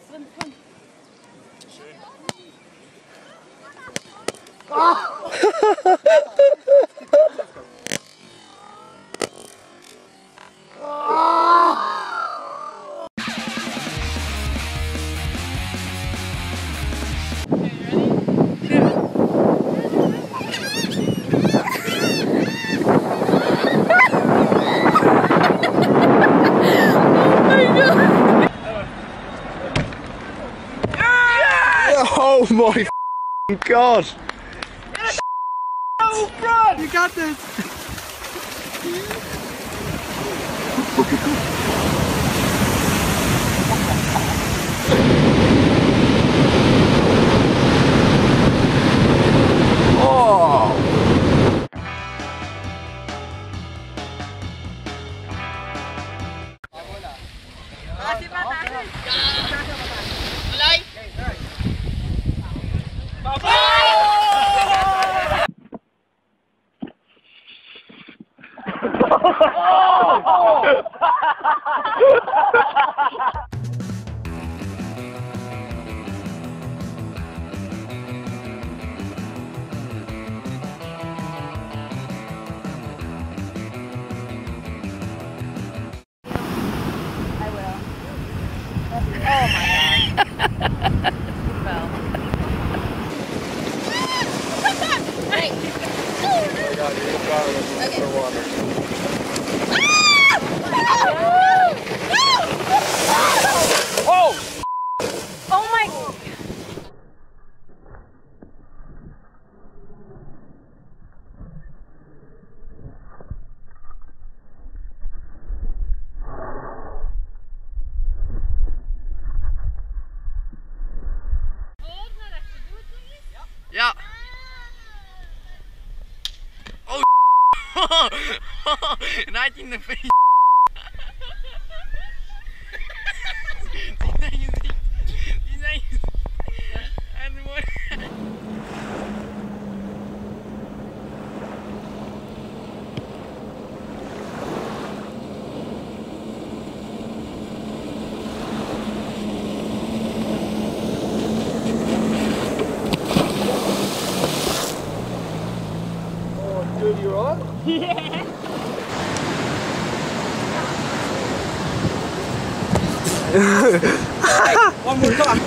drin. Komm. Schön. Oh my god! Oh, bro! You got this! Oh! Ja. Oh. Right in the face. Dude, you're on? Yeah. One more time.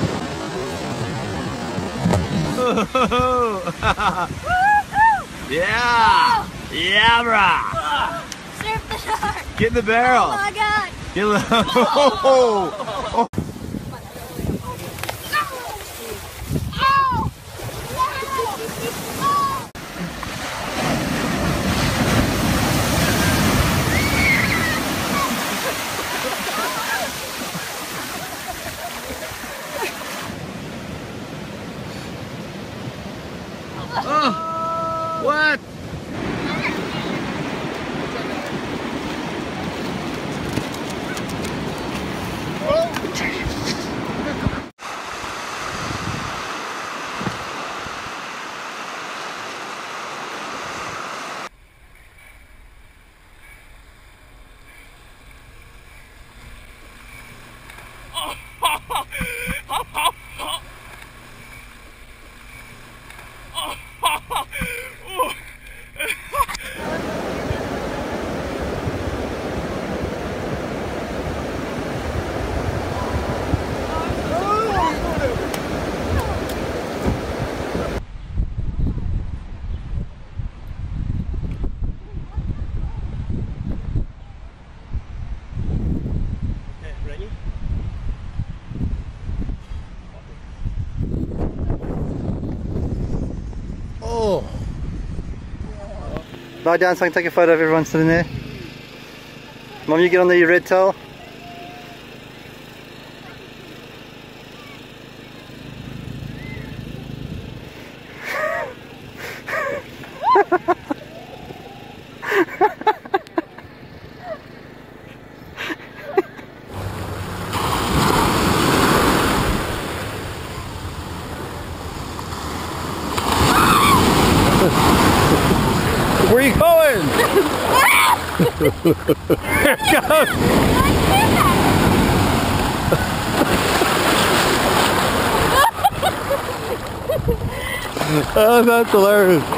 Yeah! Yeah, brah! Surf the shark! Get in the barrel! Oh my god! Get in the... Oh. Oh, what? Lie down so I can take a photo of everyone sitting there. Mum, you get on the red towel. Where are you going? Here it goes! Oh, that's hilarious.